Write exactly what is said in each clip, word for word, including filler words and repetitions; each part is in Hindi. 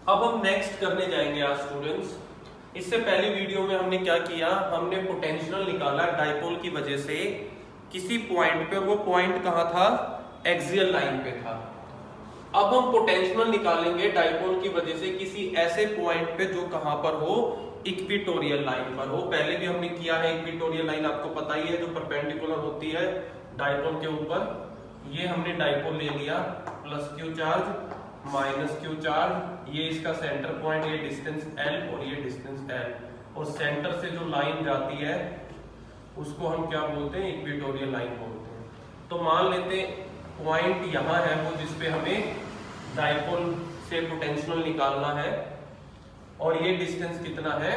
अब हम नेक्स्ट करने जाएंगे आज स्टूडेंट्स। इससे पहले वीडियो में हमने क्या किया, हमने पोटेंशियल निकाला डाइपोल की वजह से किसी पॉइंट पे। वो पॉइंट कहाँ था, एक्सियल लाइन पे था। अब हम पोटेंशियल निकालेंगे डाइपोल की वजह से किसी ऐसे पॉइंट पे जो कहां पर हो, इक्वेटोरियल लाइन पर हो। पहले भी हमने किया है, इक्वेटोरियल लाइन आपको पता ही है जो परपेंडिकुलर होती है डाइपोल के ऊपर। ये हमने डाइपोल ले लिया, plus q charge minus q charge, ये इसका सेंटर पॉइंट, ये डिस्टेंस एल और ये डिस्टेंस एल, और सेंटर से जो लाइन जाती है उसको हम क्या बोलते हैं, इक्वेटोरियल लाइन बोलते हैं। तो मान लेते हैं पॉइंट यहां है वो जिसपे हमें डाइपोल से पोटेंशियल निकालना है, और ये डिस्टेंस कितना है,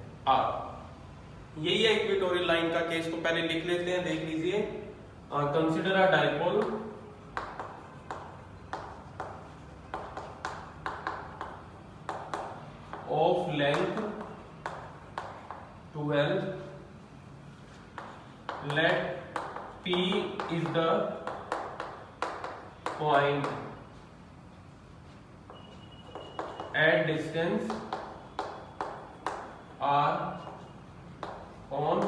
आर। यही है इक्वेटोरियल लाइन का केस। तो पहले लिख लेते हैं, देख लीजिए। Consider a dipole of length twelve, let P is the point at distance R on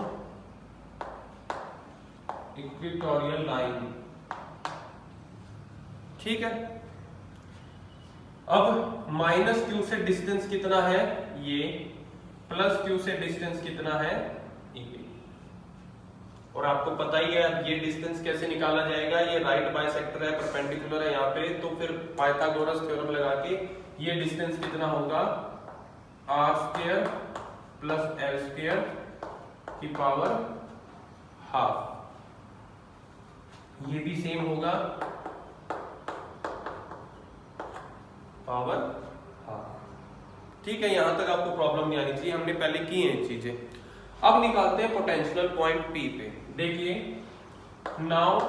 equatorial line. ठीक है। अब माइनस क्यू से डिस्टेंस कितना है, ये, प्लस क्यू से डिस्टेंस कितना है, ये। और आपको पता ही है अब ये डिस्टेंस कैसे निकाला जाएगा, ये राइट बाइसेक्टर है, परपेंडिकुलर है यहाँ पे, तो फिर पाइथागोरस थ्योरम लगा के ये डिस्टेंस कितना होगा, R square plus L square की पावर हाफ। ये भी सेम होगा, पावर हाफ। ठीक है, यहां तक आपको प्रॉब्लम नहीं आनी चाहिए, हमने पहले की हैं चीजें। अब निकालते हैं पोटेंशियल पॉइंट P पे। देखिए, now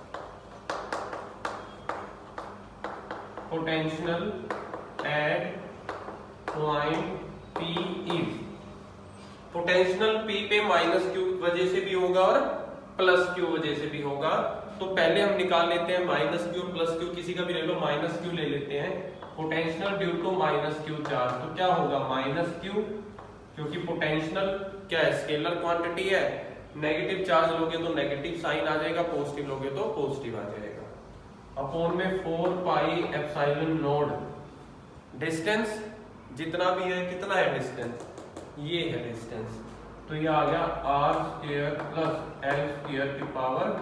potential at point P is, potential P पे माइनस क्यू वजह से भी होगा और प्लस क्यू वजह से भी होगा। तो पहले हम निकाल लेते हैं माइनस क्यू प्लस क्यू, किसी का भी ले लो, माइनस क्यू ले लेते हैं। Potential due to minus q charge, तो क्या होगा, माइनस क्यू, क्योंकि पोटेंशियल क्या है, स्केलर क्वांटिटी है। नेगेटिव चार्ज लोगे तो नेगेटिव साइन आ जाएगा, पॉजिटिव लोगे तो पॉजिटिव आ जाएगा। अपॉन में four pi epsilon nought, distance जितना भी है, कितना है डिस्टेंस, ये है डिस्टेंस, तो ये आ गया R square plus L square की पावर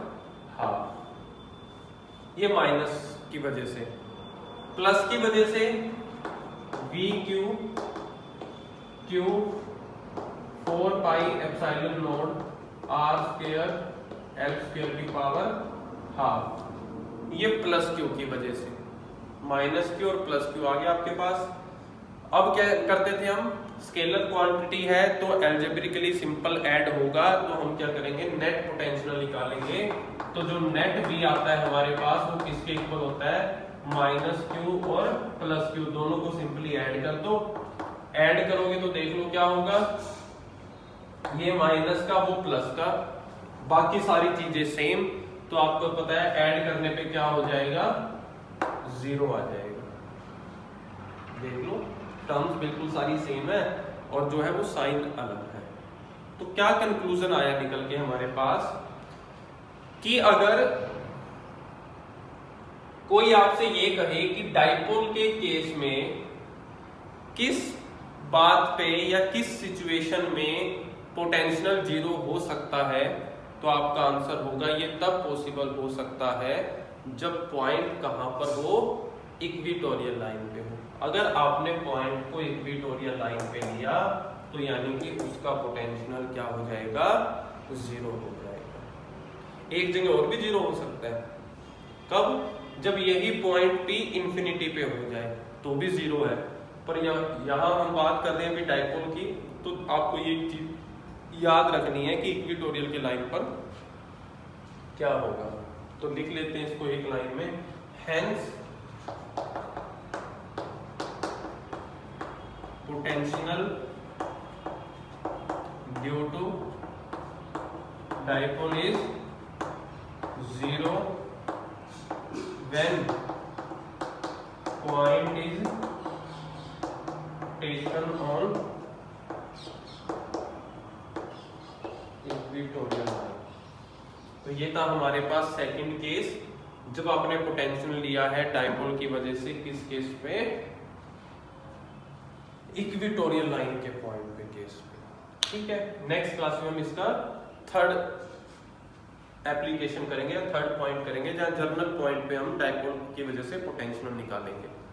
हाफ। ये माइनस की वजह से, प्लस की वजह से V q q four pi epsilon nought R square L square की पावर हाफ। ये प्लस क्यू की वजह से, माइनस क्यू और प्लस क्यू आ गया आपके पास। अब क्या करते थे हम, स्केलर क्वांटिटी है तो एल्जेब्रिकली सिंपल ऐड होगा, तो हम क्या करेंगे, नेट पोटेंशियल निकालेंगे। तो जो नेट भी आता है हमारे पास वो किसके इक्वल होता है, माइनस क्यू और प्लस क्यू, दोनों को सिंपली ऐड कर दो। ऐड करोगे तो देख लो क्या होगा, ये माइनस का वो प्लस का, बाकी सारी चीजें सेम। तो आपको पता है ऐड करने पे क्या हो जाएगा, जीरो आ जाएगा। देख लो टर्म्स बिल्कुल सारी सेम है और जो है वो साइन अलग है। तो क्या कंक्लूजन आया निकल के हमारे पास, कि अगर कोई आपसे ये कहे कि डाइपोल के केस में किस बात पे या किस सिचुएशन में पोटेंशियल जीरो हो सकता है, तो आपका आंसर होगा ये तब पॉसिबल हो सकता है जब पॉइंट कहां पर हो, इक्वेटोरियल लाइन पे हो। अगर आपने पॉइंट को इक्वेटोरियल लाइन पे लिया तो यानी कि उसका पोटेंशियल क्या हो जाएगा, जीरो हो जाएगा। एक जगह और भी जीरो हो सकता है, कब, जब यही पॉइंट P इंफिनिटी पे हो जाए तो भी जीरो है। पर यहाँ हम बात कर रहे हैं डाइपोल की, तो आपको ये चीज याद रखनी है कि इक्वेटोरियल के लाइन पर क्या होगा। तो लिख लेते हैं इसको एक लाइन में, hence potential due to dipole is zero when point is rotation on equatorial line. तो ये था हमारे पास सेकंड केस, जब आपने पोटेंशियल लिया है डायपोल की वजह से किस केस पे, इक्वेटोरियल लाइन के पॉइंट पे केस पे। ठीक है, नेक्स्ट क्लास में हम इसका थर्ड एप्लीकेशन करेंगे, थर्ड पॉइंट करेंगे, जहां जर्नल पॉइंट पे हम डायपोल की वजह से पोटेंशियल निकालेंगे।